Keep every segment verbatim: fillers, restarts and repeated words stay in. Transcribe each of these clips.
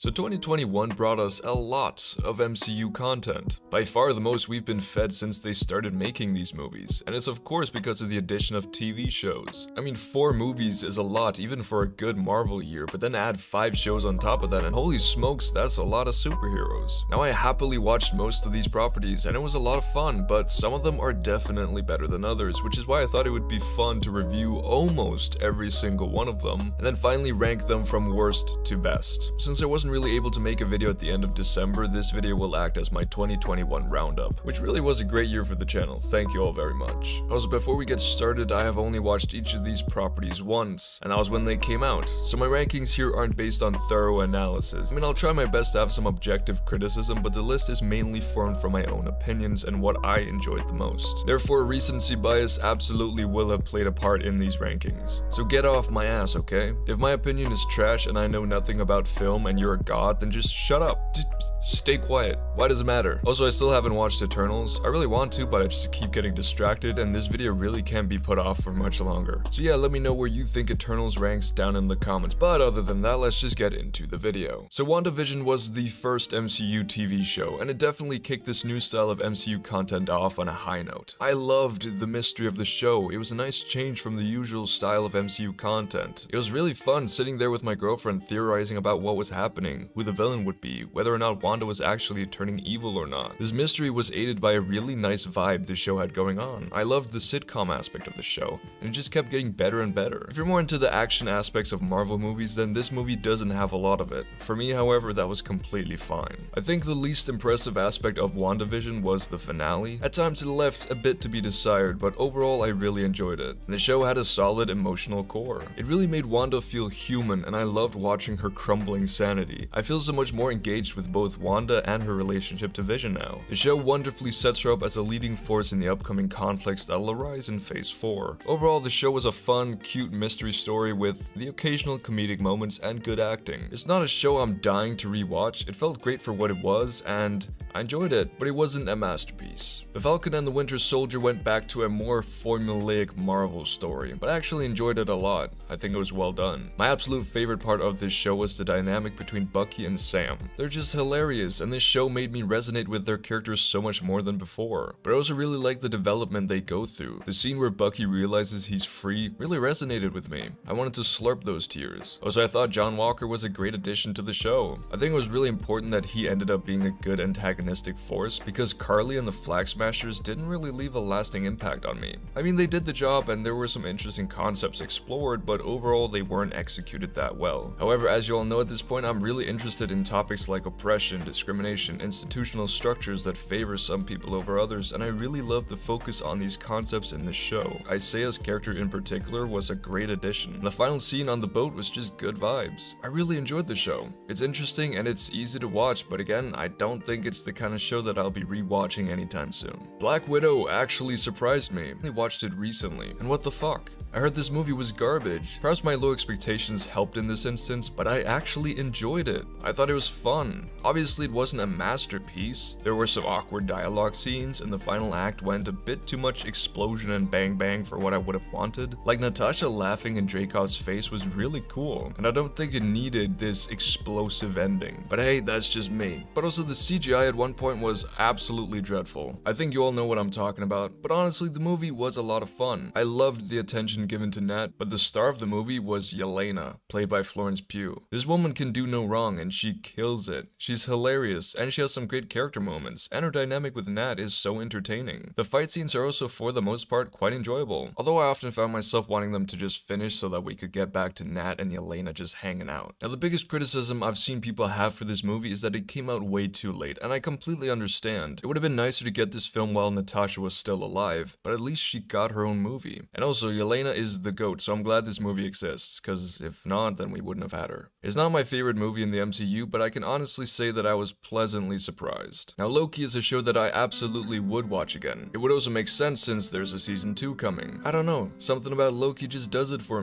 So twenty twenty-one brought us a lot of M C U content, by far the most we've been fed since they started making these movies, and it's of course because of the addition of T V shows. I mean, four movies is a lot even for a good Marvel year, but then add five shows on top of that and holy smokes, that's a lot of superheroes. Now I happily watched most of these properties and it was a lot of fun, but some of them are definitely better than others, which is why I thought it would be fun to review almost every single one of them, and then finally rank them from worst to best. Since I wasn't really able to make a video at the end of December, this video will act as my twenty twenty-one roundup, which really was a great year for the channel. Thank you all very much. Also, before we get started, I have only watched each of these properties once, and that was when they came out, so my rankings here aren't based on thorough analysis. I mean, I'll try my best to have some objective criticism, but the list is mainly formed from my own opinions and what I enjoyed the most. Therefore, recency bias absolutely will have played a part in these rankings. So get off my ass, okay? If my opinion is trash and I know nothing about film and you're a god, then just shut up. Just stay quiet. Why does it matter? Also, I still haven't watched Eternals. I really want to, but I just keep getting distracted, and this video really can't be put off for much longer. So yeah, let me know where you think Eternals ranks down in the comments. But other than that, let's just get into the video. So WandaVision was the first M C U T V show, and it definitely kicked this new style of M C U content off on a high note. I loved the mystery of the show. It was a nice change from the usual style of M C U content. It was really fun sitting there with my girlfriend theorizing about what was happening, who the villain would be, whether or not Wanda was actually turning evil or not. This mystery was aided by a really nice vibe the show had going on. I loved the sitcom aspect of the show, and it just kept getting better and better. If you're more into the action aspects of Marvel movies, then this movie doesn't have a lot of it. For me, however, that was completely fine. I think the least impressive aspect of WandaVision was the finale. At times it left a bit to be desired, but overall I really enjoyed it. And the show had a solid emotional core. It really made Wanda feel human, and I loved watching her crumbling sanity. I feel so much more engaged with both Wanda and her relationship to Vision now. The show wonderfully sets her up as a leading force in the upcoming conflicts that'll arise in Phase four. Overall, the show was a fun, cute mystery story with the occasional comedic moments and good acting. It's not a show I'm dying to rewatch. It felt great for what it was, and I enjoyed it, but it wasn't a masterpiece. The Falcon and the Winter Soldier went back to a more formulaic Marvel story, but I actually enjoyed it a lot. I think it was well done. My absolute favorite part of this show was the dynamic between Bucky and Sam. They're just hilarious, and this show made me resonate with their characters so much more than before. But I also really like the development they go through. The scene where Bucky realizes he's free really resonated with me. I wanted to slurp those tears. Also, I thought John Walker was a great addition to the show. I think it was really important that he ended up being a good antagonistic force, because Carly and the Flag Smashers didn't really leave a lasting impact on me. I mean, they did the job and there were some interesting concepts explored, but overall they weren't executed that well. However, as you all know at this point, I'm really interested in topics like oppression, discrimination, institutional structures that favor some people over others, and I really love the focus on these concepts in the show. Isaiah's character in particular was a great addition. The final scene on the boat was just good vibes. I really enjoyed the show. It's interesting and it's easy to watch, but again, I don't think it's the kind of show that I'll be rewatching anytime soon. Black Widow actually surprised me. I watched it recently, and what the fuck? I heard this movie was garbage. Perhaps my low expectations helped in this instance, but I actually enjoyed it. I thought it was fun. Obviously, it wasn't a masterpiece. There were some awkward dialogue scenes, and the final act went a bit too much explosion and bang bang for what I would have wanted. Like, Natasha laughing in Dreykov's face was really cool, and I don't think it needed this explosive ending. But hey, that's just me. But also, the C G I at one point was absolutely dreadful. I think you all know what I'm talking about, but honestly, the movie was a lot of fun. I loved the attention given to Nat, but the star of the movie was Yelena, played by Florence Pugh. This woman can do no wrong, and she kills it. She's hilarious, and she has some great character moments, and her dynamic with Nat is so entertaining. The fight scenes are also, for the most part, quite enjoyable, although I often found myself wanting them to just finish so that we could get back to Nat and Yelena just hanging out. Now, the biggest criticism I've seen people have for this movie is that it came out way too late, and I completely understand. It would have been nicer to get this film while Natasha was still alive, but at least she got her own movie. And also, Yelena is the GOAT, so I'm glad this movie exists, because if not, then we wouldn't have had her. It's not my favorite movie in the M C U, but I can honestly say that I was pleasantly surprised. Now, Loki is a show that I absolutely would watch again. It would also make sense since there's a season two coming. I don't know, something about Loki just does it for me.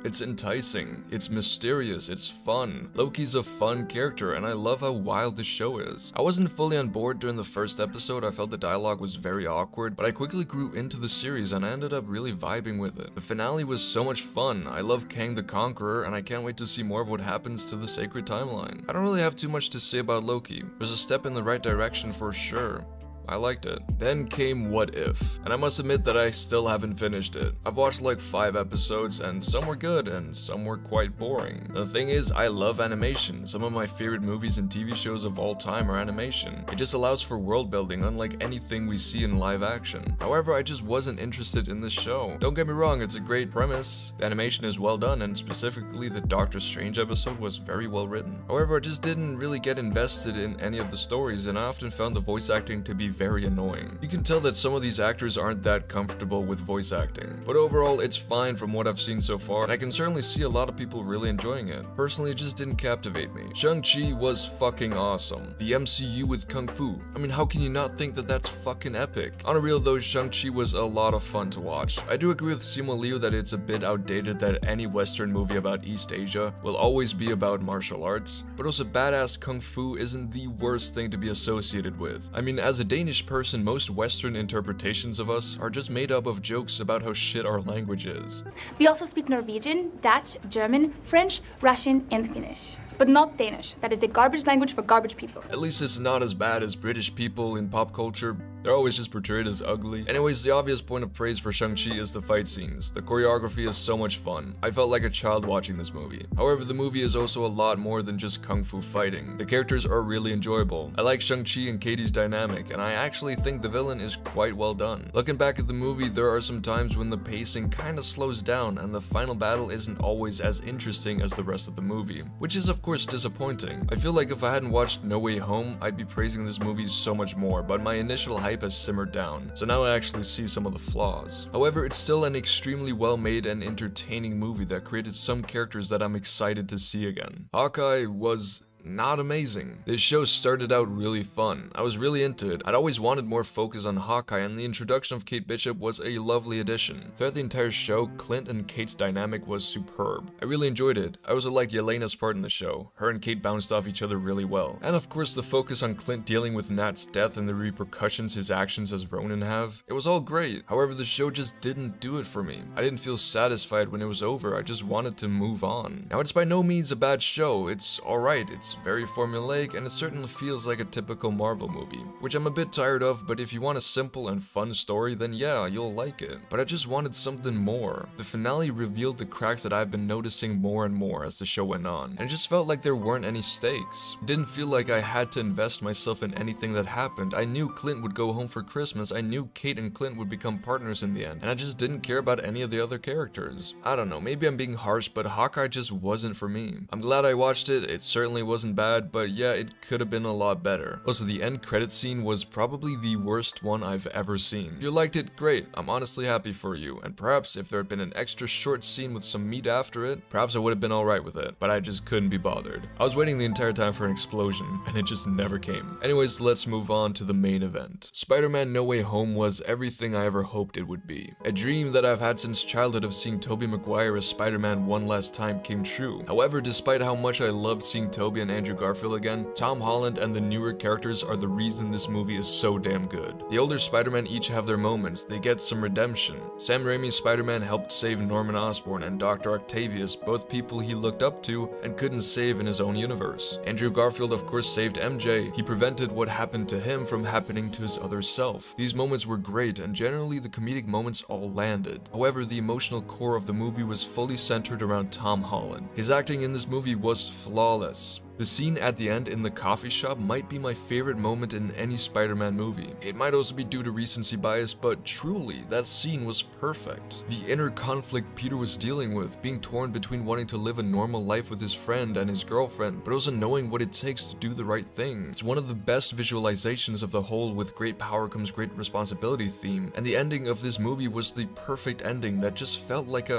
It's enticing, it's mysterious, it's fun. Loki's a fun character, and I love how wild this show is. I wasn't fully on board during the first episode. I felt the dialogue was very awkward, but I quickly grew into the series and I ended up really vibing with it. The finale was so much fun. I love Kang the Conqueror, and I can't wait to see more of what happens to the sacred timeline. I don't really have too much to say about Loki. There's a step in the right direction for sure. I liked it. Then came What If, and I must admit that I still haven't finished it. I've watched like five episodes, and some were good, and some were quite boring. The thing is, I love animation. Some of my favorite movies and T V shows of all time are animation. It just allows for world building, unlike anything we see in live action. However, I just wasn't interested in this show. Don't get me wrong, it's a great premise. The animation is well done, and specifically the Doctor Strange episode was very well written. However, I just didn't really get invested in any of the stories, and I often found the voice acting to be very annoying. You can tell that some of these actors aren't that comfortable with voice acting, but overall it's fine from what I've seen so far, and I can certainly see a lot of people really enjoying it. Personally, it just didn't captivate me. Shang-Chi was fucking awesome. The M C U with Kung Fu. I mean, how can you not think that that's fucking epic? On a real though, Shang-Chi was a lot of fun to watch. I do agree with Simu Liu that it's a bit outdated that any Western movie about East Asia will always be about martial arts, but also badass Kung Fu isn't the worst thing to be associated with. I mean, as a Danish person, most Western interpretations of us are just made up of jokes about how shit our language is. We also speak Norwegian, Dutch, German, French, Russian, and Finnish. But not Danish. That is a garbage language for garbage people. At least it's not as bad as British people in pop culture. They're always just portrayed as ugly. Anyways, the obvious point of praise for Shang-Chi is the fight scenes. The choreography is so much fun. I felt like a child watching this movie. However, the movie is also a lot more than just kung fu fighting. The characters are really enjoyable. I like Shang-Chi and Katie's dynamic, and I actually think the villain is quite well done. Looking back at the movie, there are some times when the pacing kinda slows down and the final battle isn't always as interesting as the rest of the movie, which is of course disappointing. I feel like if I hadn't watched No Way Home, I'd be praising this movie so much more, but my initial hype has simmered down, so now I actually see some of the flaws. However, it's still an extremely well-made and entertaining movie that created some characters that I'm excited to see again. Hawkeye was not amazing. This show started out really fun. I was really into it. I'd always wanted more focus on Hawkeye, and the introduction of Kate Bishop was a lovely addition. Throughout the entire show, Clint and Kate's dynamic was superb. I really enjoyed it. I also liked Yelena's part in the show. Her and Kate bounced off each other really well. And of course, the focus on Clint dealing with Nat's death and the repercussions his actions as Ronin have. It was all great. However, the show just didn't do it for me. I didn't feel satisfied when it was over. I just wanted to move on. Now, it's by no means a bad show. It's alright. It's very formulaic, and it certainly feels like a typical Marvel movie, which I'm a bit tired of, but if you want a simple and fun story, then yeah, you'll like it. But I just wanted something more. The finale revealed the cracks that I've been noticing more and more as the show went on, and it just felt like there weren't any stakes. It didn't feel like I had to invest myself in anything that happened. I knew Clint would go home for Christmas, I knew Kate and Clint would become partners in the end, and I just didn't care about any of the other characters. I don't know, maybe I'm being harsh, but Hawkeye just wasn't for me. I'm glad I watched it. It certainly wasn't bad, but yeah, it could have been a lot better. Also, the end credit scene was probably the worst one I've ever seen. If you liked it, great. I'm honestly happy for you, and perhaps if there had been an extra short scene with some meat after it, perhaps I would have been alright with it, but I just couldn't be bothered. I was waiting the entire time for an explosion, and it just never came. Anyways, let's move on to the main event. Spider-Man No Way Home was everything I ever hoped it would be. A dream that I've had since childhood of seeing Tobey Maguire as Spider-Man one last time came true. However, despite how much I loved seeing Tobey and Andrew Garfield again, Tom Holland and the newer characters are the reason this movie is so damn good. The older Spider-Man each have their moments, they get some redemption. Sam Raimi's Spider-Man helped save Norman Osborn and Doctor Octavius, both people he looked up to and couldn't save in his own universe. Andrew Garfield of course saved M J, he prevented what happened to him from happening to his other self. These moments were great, and generally the comedic moments all landed. However, the emotional core of the movie was fully centered around Tom Holland. His acting in this movie was flawless. The scene at the end in the coffee shop might be my favorite moment in any Spider-Man movie. It might also be due to recency bias, but truly, that scene was perfect. The inner conflict Peter was dealing with, being torn between wanting to live a normal life with his friend and his girlfriend, but also knowing what it takes to do the right thing. It's one of the best visualizations of the whole with great power comes great responsibility theme, and the ending of this movie was the perfect ending that just felt like a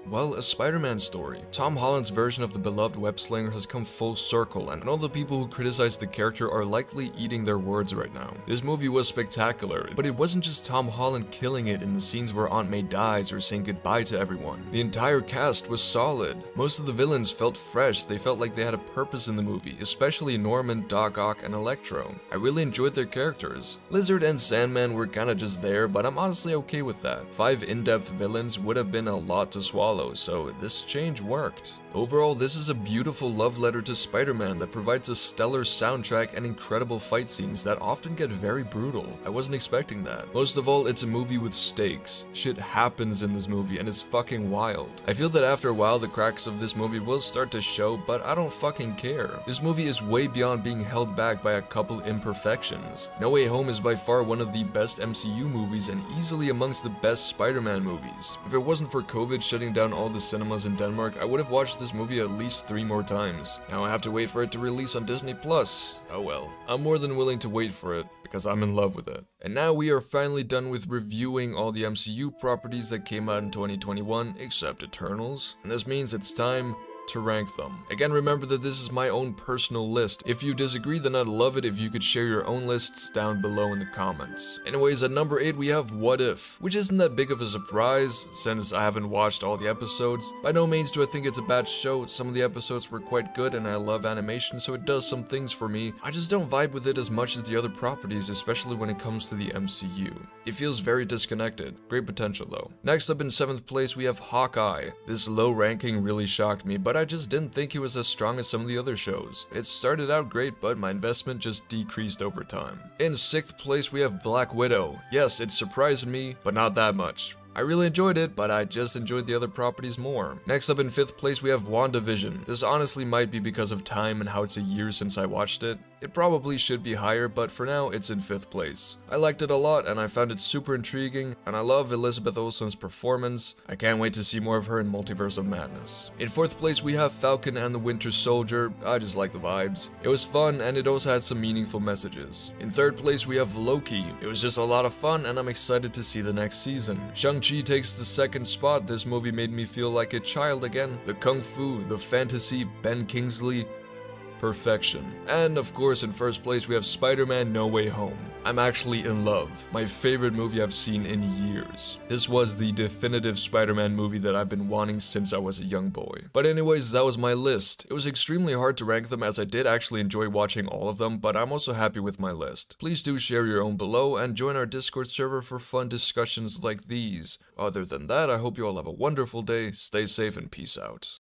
Well, a Spider-Man story. Tom Holland's version of the beloved web-slinger has come full circle, and all the people who criticize the character are likely eating their words right now. This movie was spectacular, but it wasn't just Tom Holland killing it in the scenes where Aunt May dies or saying goodbye to everyone. The entire cast was solid. Most of the villains felt fresh, they felt like they had a purpose in the movie, especially Norman, Doc Ock, and Electro. I really enjoyed their characters. Lizard and Sandman were kinda just there, but I'm honestly okay with that. Five in-depth villains would have been a lot to swallow, so this change worked. Overall, this is a beautiful love letter to Spider-Man that provides a stellar soundtrack and incredible fight scenes that often get very brutal. I wasn't expecting that. Most of all, it's a movie with stakes. Shit happens in this movie and it's fucking wild. I feel that after a while the cracks of this movie will start to show, but I don't fucking care. This movie is way beyond being held back by a couple imperfections. No Way Home is by far one of the best M C U movies and easily amongst the best Spider-Man movies. If it wasn't for COVID shutting down all the cinemas in Denmark, I would have watched this movie at least three more times. Now I have to wait for it to release on Disney Plus. Oh well. I'm more than willing to wait for it, because I'm in love with it. And now we are finally done with reviewing all the M C U properties that came out in twenty twenty-one, except Eternals. And this means it's time to rank them. Again, remember that this is my own personal list. If you disagree, then I'd love it if you could share your own lists down below in the comments. Anyways, at number eight we have What If, which isn't that big of a surprise since I haven't watched all the episodes. By no means do I think it's a bad show. Some of the episodes were quite good and I love animation, so it does some things for me. I just don't vibe with it as much as the other properties, especially when it comes to the M C U. It feels very disconnected. Great potential though. Next up in seventh place we have Hawkeye. This low ranking really shocked me, but I just didn't think he was as strong as some of the other shows. It started out great, but my investment just decreased over time. In sixth place we have Black Widow. Yes, it surprised me, but not that much. I really enjoyed it, but I just enjoyed the other properties more. Next up in fifth place we have WandaVision. This honestly might be because of time and how it's a year since I watched it. It probably should be higher, but for now it's in fifth place. I liked it a lot and I found it super intriguing, and I love Elizabeth Olsen's performance. I can't wait to see more of her in Multiverse of Madness. In fourth place we have Falcon and the Winter Soldier. I just like the vibes. It was fun and it also had some meaningful messages. In third place we have Loki. It was just a lot of fun and I'm excited to see the next season. Shang-Chi takes the second spot. This movie made me feel like a child again. The kung fu, the fantasy, Ben Kingsley, perfection. And of course in first place we have Spider-Man No Way Home. I'm actually in love. My favorite movie I've seen in years. This was the definitive Spider-Man movie that I've been wanting since I was a young boy. But anyways, that was my list. It was extremely hard to rank them as I did actually enjoy watching all of them, but I'm also happy with my list. Please do share your own below and join our Discord server for fun discussions like these. Other than that, I hope you all have a wonderful day, stay safe and peace out.